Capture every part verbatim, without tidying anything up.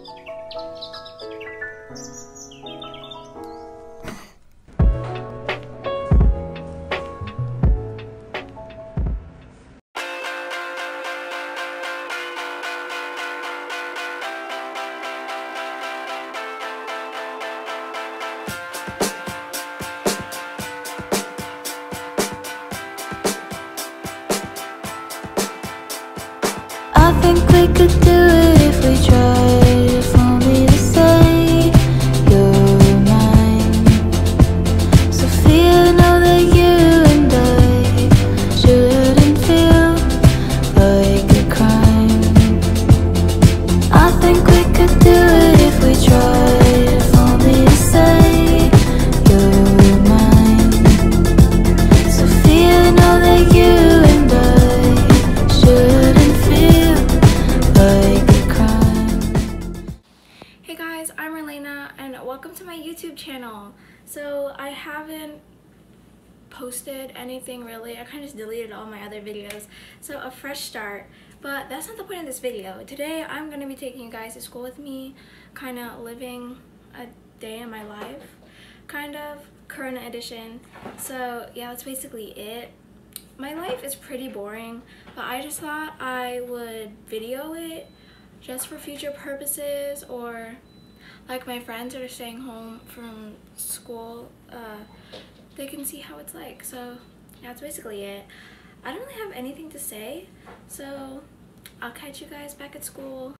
I think we could do it if we tried. If only to say you're mine. Sophia, know that you and I shouldn't feel like a crime. I think we could do it if we tried. If only to say you're mine. Sophia, know that you and I shouldn't feel like a crime. Hey guys, I'm Relena and welcome to my YouTube channel. So I haven't posted anything really. I kind of just deleted all my other videos. So a fresh start. But that's not the point of this video. Today I'm going to be taking you guys to school with me, kind of living a day in my life, kind of Corona edition. So yeah, that's basically it. My life is pretty boring, but I just thought I would video it just for future purposes, or like my friends that are staying home from school, uh, they can see how it's like. So yeah, that's basically it. I don't really have anything to say, so I'll catch you guys back at school.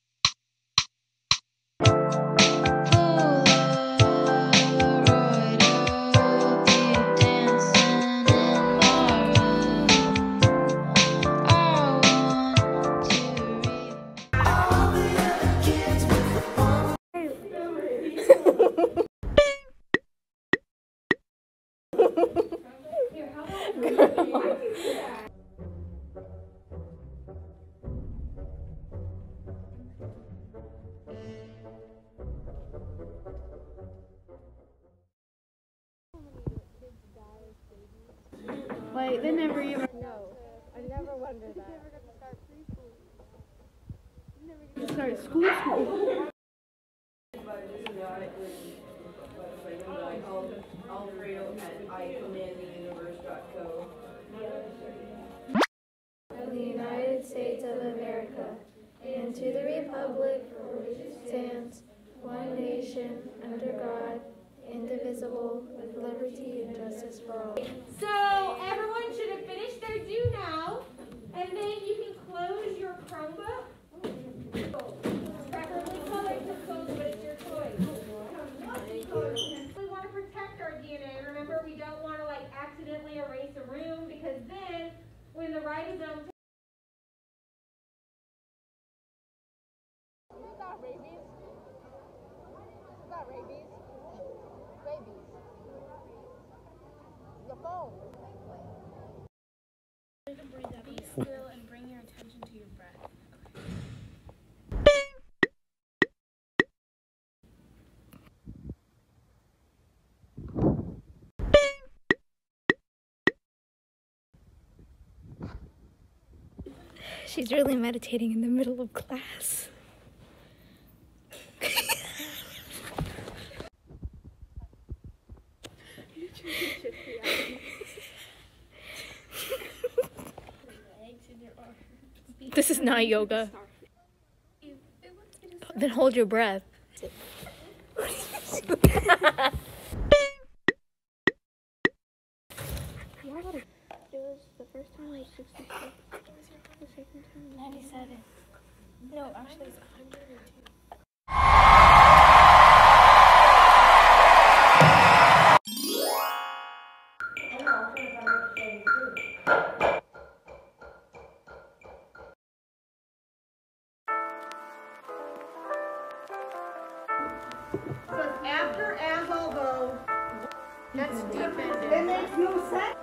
Like, they never even. No, I never wondered that. You're never gonna start school school. Alfredo at I command the universe dot co. Of the United States of America, and to the republic for which it stands, one nation, under God, indivisible, with liberty and justice for all. So everyone should have finished their due now, and then you can close your Chromebook. Preferably colored to close, but it's your choice. We want to protect our D N A. Remember, we don't want to like accidentally erase a room, because then when the ribosome Who got rabies? Who got rabies? Rabies. The phone. Be still and bring your attention to your breath. She's really meditating in the middle of class. This is not yoga. Then hold your breath. It was the first time I was sixty-six. The second time ninety-seven. No, actually it's one hundred two. So after as although, that's different. It makes no sense.